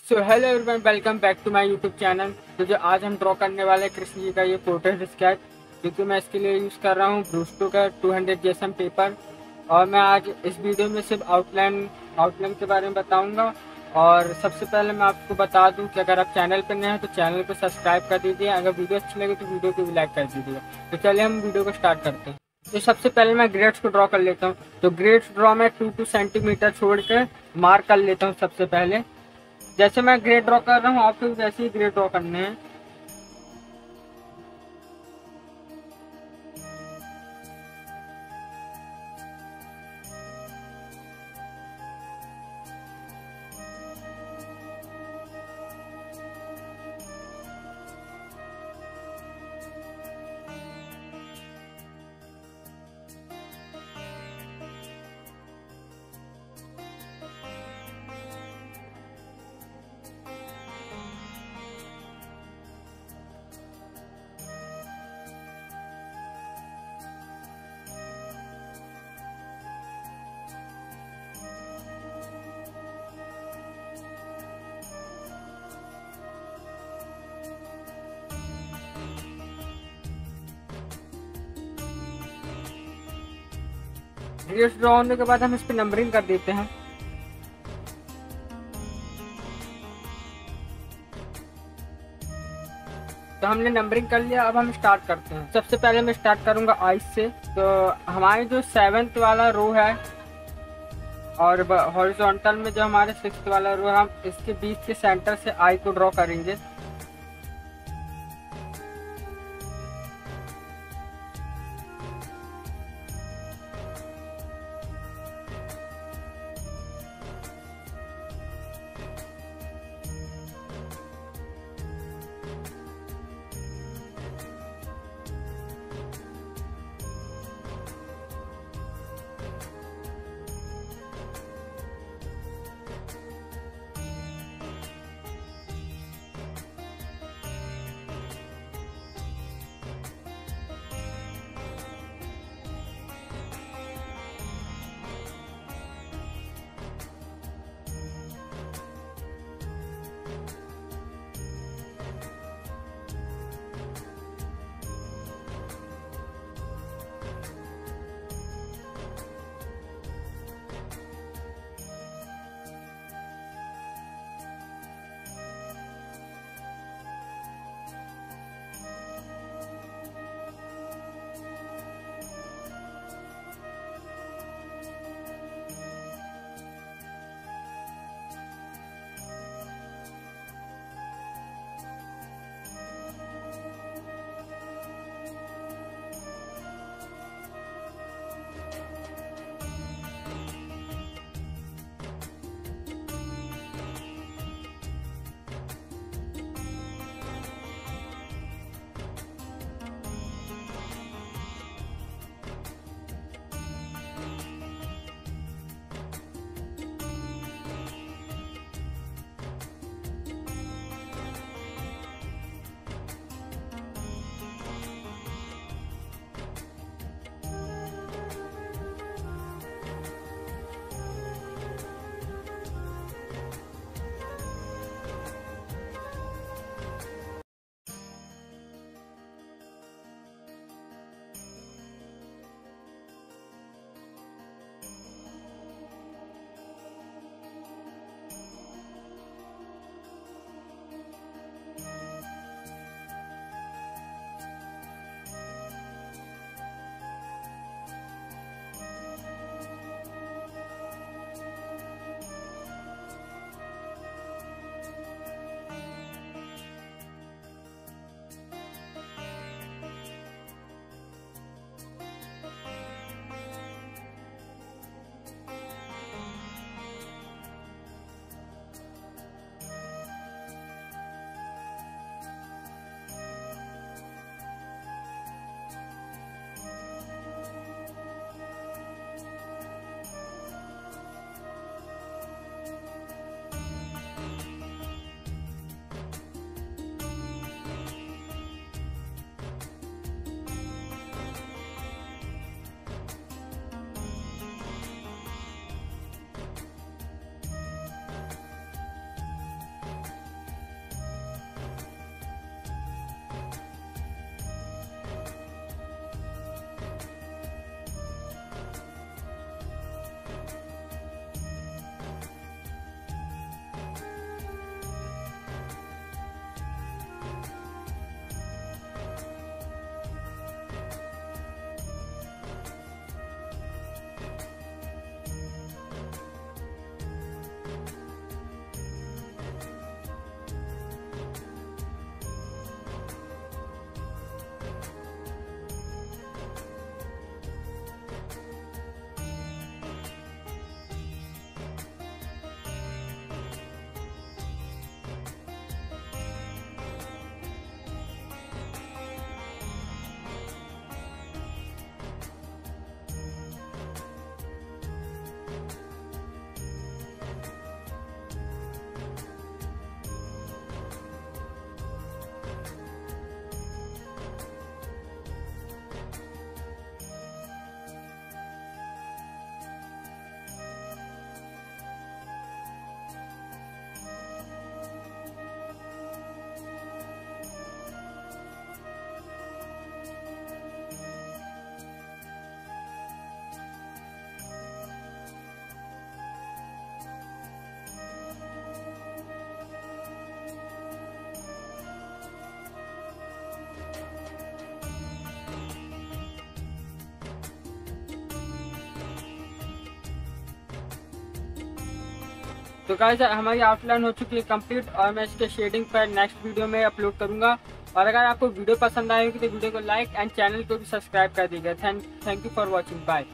So hello everyone, welcome back to my YouTube channel. तो जो आज हम ड्रॉ करने वाले हैं कृष्ण जी का ये पोर्ट्रेट स्केच, क्योंकि मैं इसके लिए यूज़ कर रहा हूँ ब्रूस्टो का 200 जीएसएम पेपर। और मैं आज इस वीडियो में सिर्फ आउटलाइन के बारे में बताऊँगा। और सबसे पहले मैं आपको बता दूँ कि अगर आप चैनल पर नए हैं तो चैनल को सब्सक्राइब कर दीजिए। अगर वीडियो अच्छी लगे तो वीडियो को भी लाइक कर दीजिए। तो चलिए हम वीडियो को स्टार्ट करते हैं। तो सबसे पहले मैं ग्रेड्स को ड्रॉ कर लेता हूँ। तो ग्रेड्स ड्रॉ में 2 सेंटीमीटर छोड़ कर मार्क कर लेता हूँ। सबसे पहले जैसे मैं ग्रेड ड्रॉ कर रहा हूँ आपको भी वैसे ही ग्रेड ड्रॉ करने हैं। ग्रेड्स ड्रॉ होने के बाद हम इस पर नंबरिंग कर देते हैं। तो हमने नंबरिंग कर लिया, अब हम स्टार्ट करते हैं। सबसे पहले मैं स्टार्ट करूंगा आइस से। तो हमारे जो 7th वाला रो है और हॉरिजॉन्टल में जो हमारे 6th वाला रो है, हम इसके बीच के सेंटर से आई को ड्रॉ करेंगे। तो गाइस हमारी आउटलाइन हो चुकी है कंप्लीट और मैं इसके शेडिंग पर नेक्स्ट वीडियो में अपलोड करूंगा। और अगर आपको वीडियो पसंद आएगी तो वीडियो को लाइक एंड चैनल को भी सब्सक्राइब कर दीजिएगा। Thank you for watching. Bye.